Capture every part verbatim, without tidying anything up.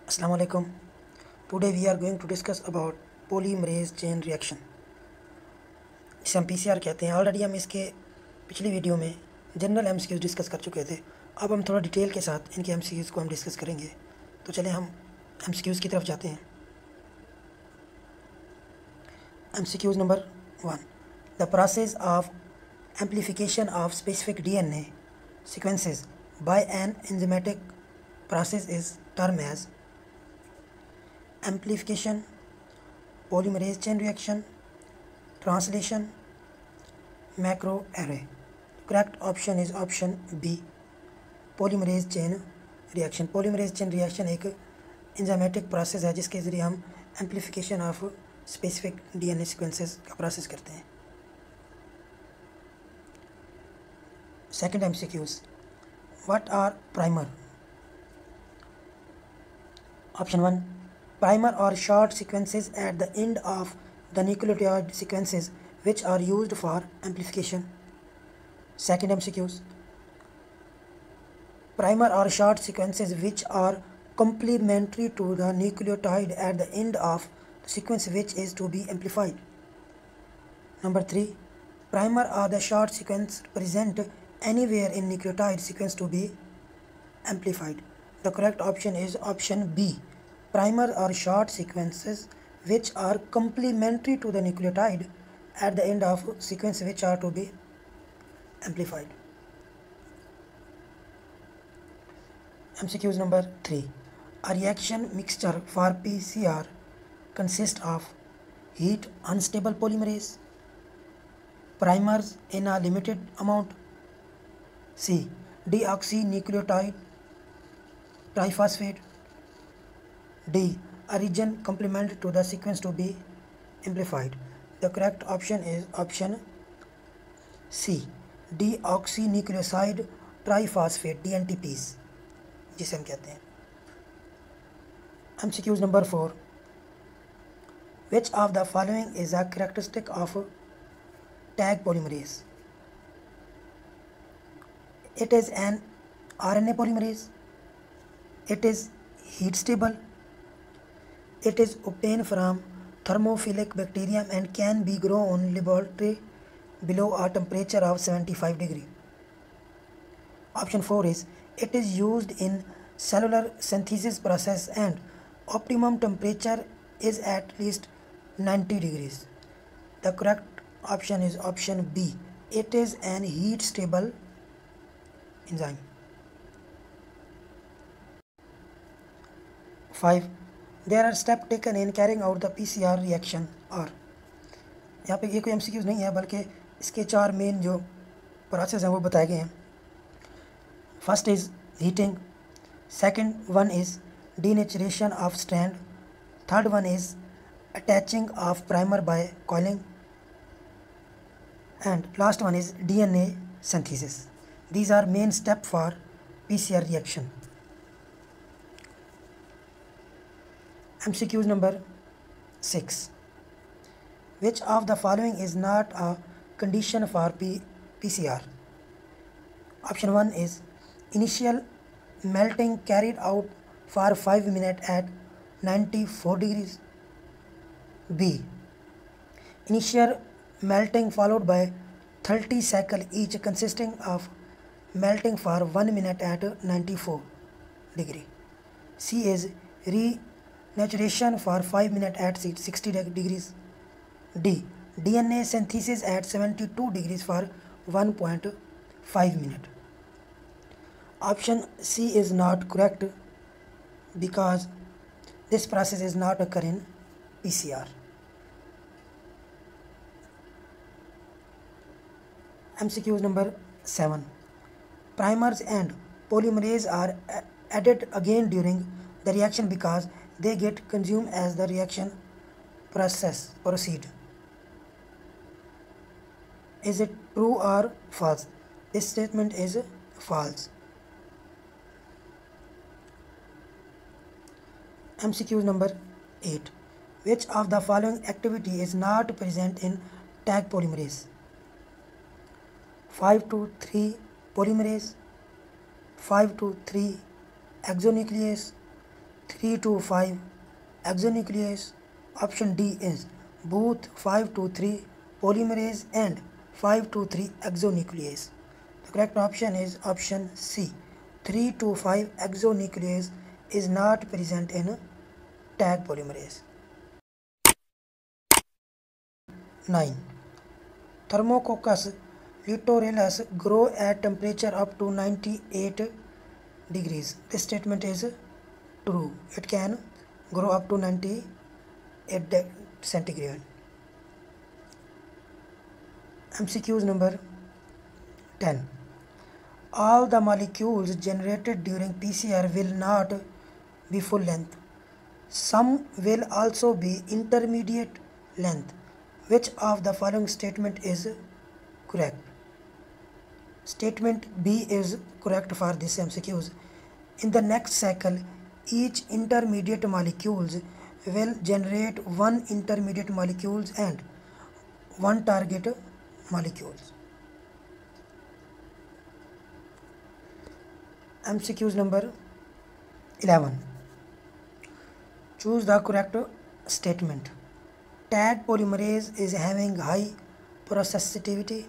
Assalamu alaikum. Today we are going to discuss about polymerase chain reaction, जिसे हम PCR कहते हैं. Already हम इसके पिछली वीडियो में जनरल एमसीक्यूज डिस्कस कर चुके थे. अब हम थोड़ा डिटेल के साथ इनके एमसीक्यूज को हम डिस्कस करेंगे. तो चलें हम एमसीक्यूज की तरफ जाते हैं. MCQs number one. The process of amplification of specific DNA sequences by an enzymatic process is termed as amplification, polymerase chain reaction, translation, macroarray. Correct option is option B, polymerase chain reaction. polymerase chain reaction एक enzymatic process है जिसके ज़रिए हम amplification of specific D N A sequences का process करते हैं. Second M C Qs. What are primer? Option one, primer or short sequences at the end of the nucleotide sequences which are used for amplification. Second M C Qs, primer or short sequences which are complementary to the nucleotide at the end of the sequence which is to be amplified. Number three, primer or the short sequence present anywhere in nucleotide sequence to be amplified. The correct option is option B, primer or short sequences which are complementary to the nucleotide at the end of sequence which are to be amplified. M C Qs number three. A reaction mixture for P C R consists of heat unstable polymerase, primers in a limited amount, C, deoxynucleotide triphosphate, D, a region complement to the sequence to be amplified. The correct option is option C, deoxynucleoside triphosphate, D N T Ps जिसे हम कहते हैं. M C Qs number four. Which of the following is a characteristic of tag polymerase? It is an R N A polymerase. It is heat stable. It is obtained from thermophilic bacterium and can be grown in laboratory below a temperature of seventy-five degree. Option four is it is used in cellular synthesis process and optimum temperature is at least ninety degrees. The correct option is option B. It is an heat stable enzyme. Five. There are steps taken in carrying out the P C R reaction or यहाँ पे ये कोई M C Qs नहीं है बल्कि इसके चार main जो प्रोसेस हैं वो बताए गए हैं. First is heating, second one is denaturation of strand, third one is attaching of primer by coiling and last one is D N A synthesis. These are main step for P C R reaction. M C Qs number six. Which of the following is not a condition for P PCR? Option one is initial melting carried out for five minutes at ninety-four degrees. B, initial melting followed by thirty cycles each consisting of melting for one minute at ninety-four degree. C is renaturation for five minutes at sixty degrees. D, D N A synthesis at seventy-two degrees for one point five minutes. Option C is not correct because this process is not occur in P C R. M C Qs number seven. Primers and polymerase are added again during the reaction because they get consumed as the reaction process proceed. Is it true or false? This statement is false. M C Q number eight. Which of the following activity is not present in tag polymerase? five to three polymerase, five to three exonuclease, three to five exonuclease. Option D is both five to three polymerase and five to three exonuclease. The correct option is option C. three to five exonuclease is not present in tag polymerase. nine. Thermococcus litorellus grow at temperature up to ninety-eight degrees. This statement is true. It can grow up to ninety-eight centigrade. M C Qs number ten. All the molecules generated during P C R will not be full length. Some will also be intermediate length. Which of the following statement is correct? Statement B is correct for this M C Qs. In the next cycle, each intermediate molecules will generate one intermediate molecules and one target molecules. M C Qs number eleven. Choose the correct statement. Tag polymerase is having high processivity.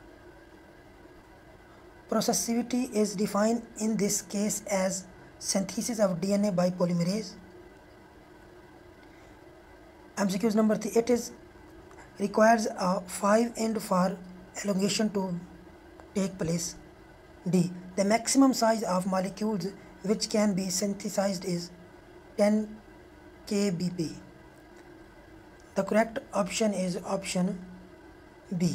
Processivity is defined in this case as synthesis of D N A by polymerase. M C Qs number three. It is requires a five end for elongation to take place. D. The maximum size of molecules which can be synthesized is ten K B P. The correct option is option B.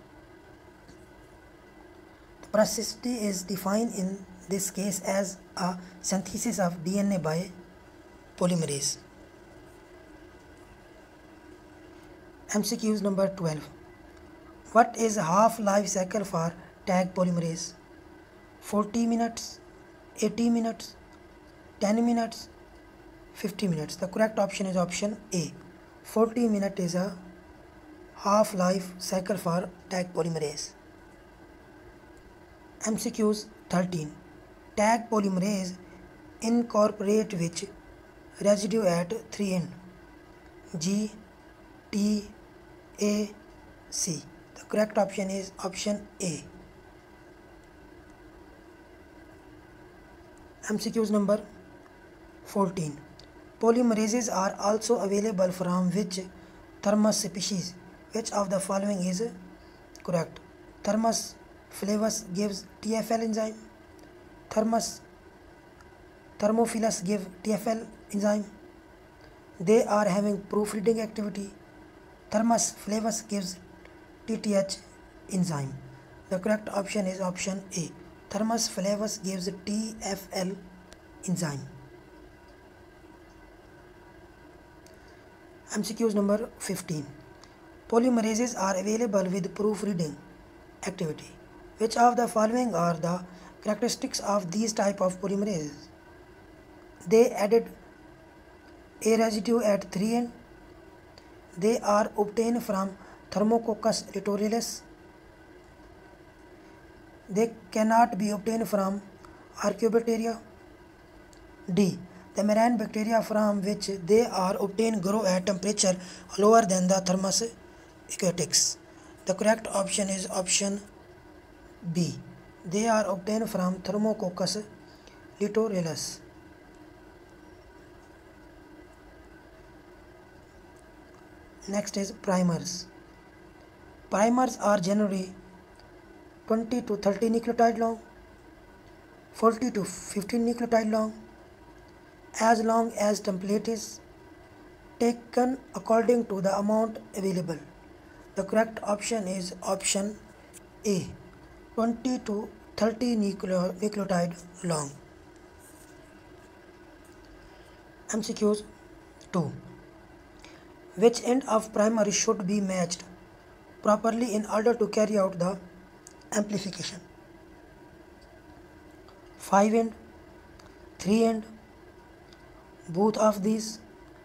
The processivity is defined in this case as a synthesis of D N A by polymerase. M C Qs number twelve. What is half-life cycle for tag polymerase? forty minutes, eighty minutes, ten minutes, fifty minutes. The correct option is option A. forty minutes is a half-life cycle for tag polymerase. M C Qs thirteen. Tag polymerase incorporate which residue at three end? G, T, A, C. The correct option is option A. M C Qs number fourteen. Polymerases are also available from which Thermus species? Which of the following is correct? Thermus flavus gives T F L enzyme. Thermus thermophilus give T F L enzyme. They are having proofreading activity. Thermus flavus gives T T H enzyme. The correct option is option A. Thermus flavus gives T F L enzyme. M C Qs number fifteen. Polymerases are available with proofreading activity. Which of the following are the characteristics of these type of polymerases? They added a residue at three end. They are obtained from Thermococcus litorellus. They cannot be obtained from Archaeobacteria. D. The marine bacteria from which they are obtained grow at temperature lower than the thermus aquatics. The correct option is option B. They are obtained from Thermococcus litorellus. Next is primers. Primers are generally twenty to thirty nucleotide long, forty to fifty nucleotide long, as long as template is taken according to the amount available. The correct option is option A. twenty to thirty nucleotide long. M C Qs two. Which end of primer should be matched properly in order to carry out the amplification? five end, three end, both of these,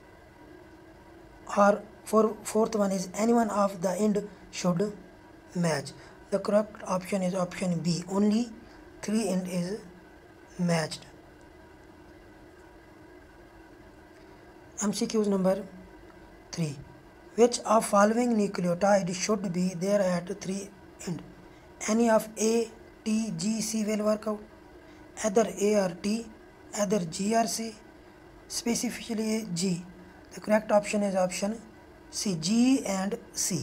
or for fourth one is any one of the end should match. The correct option is option B. Only three end is matched. M C Qs number three. Which of following nucleotide should be there at three end? Any of A, T, G, C will work out. Either A or T, either G or C, specifically G. The correct option is option C, G and C.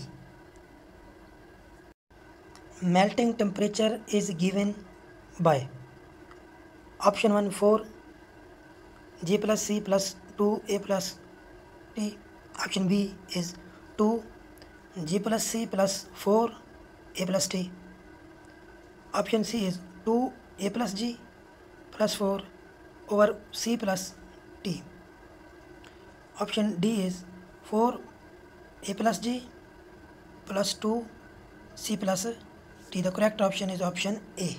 Melting temperature is given by option one four, G plus C plus two A plus T. Option B is two, G plus C plus four A plus T. Option C is two A plus G plus four over C plus T. Option D is four A plus G plus two C plus T. The correct option is option A.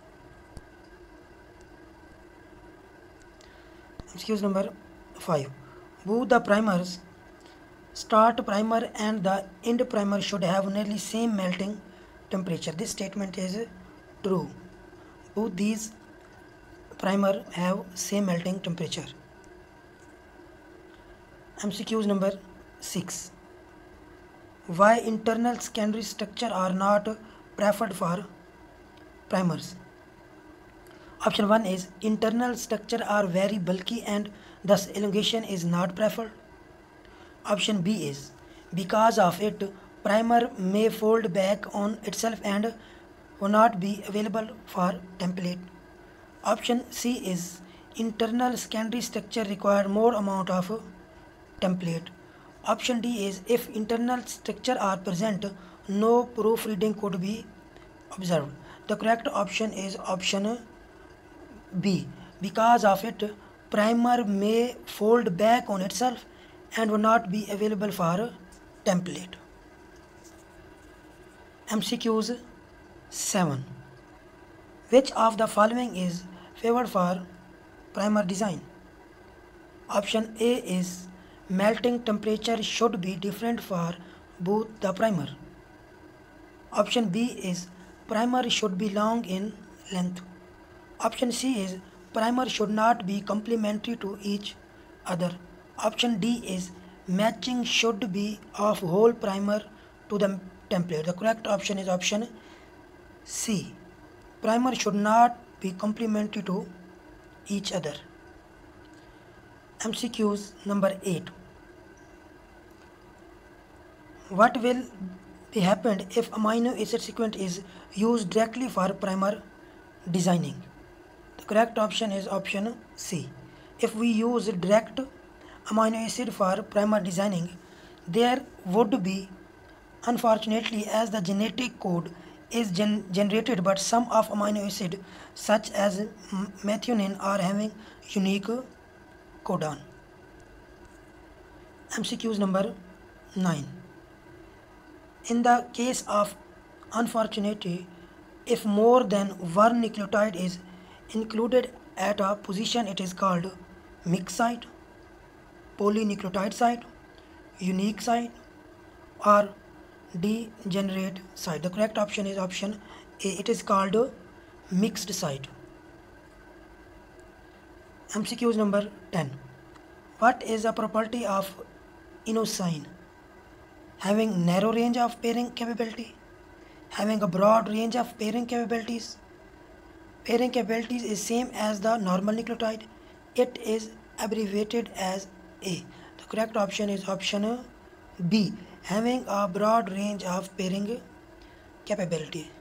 Excuse number five. Both the primers, start primer and the end primer, should have nearly same melting temperature. This statement is true. Both these primer have same melting temperature. M C Qs number six. Why internal secondary structure are not preferred for primers? Option one is internal structure are very bulky and thus elongation is not preferred. Option B is because of it primer may fold back on itself and will not be available for template. Option C is internal secondary structure require more amount of template. Option D is if internal structure are present, no proofreading could be observed. The correct option is option B. Because of it, primer may fold back on itself and will not be available for template. M C Qs seven. Which of the following is favored for primer design? Option A is melting temperature should be different for both the primer. Option B is primer should be long in length. Option C is primer should not be complementary to each other. Option D is matching should be of whole primer to the template. The correct option is option C. Primer should not be complementary to each other. M C Qs number eight. What will be happened if amino acid sequence is used directly for primer designing? The correct option is option C. If we use direct amino acid for primer designing, there would be, unfortunately, as the genetic code is gen generated, but some of amino acid such as methionine are having unique codon. M C Qs number nine. In the case of unfortunately, if more than one nucleotide is included at a position, it is called mixed site, polynucleotide site, unique site, or degenerate site. The correct option is option A. It is called mixed site. M C Qs number ten. What is the property of inosine? Having narrow range of pairing capability, having a broad range of pairing capabilities. Pairing capabilities is same as the normal nucleotide. It is abbreviated as A. The correct option is option B. Having a broad range of pairing capability.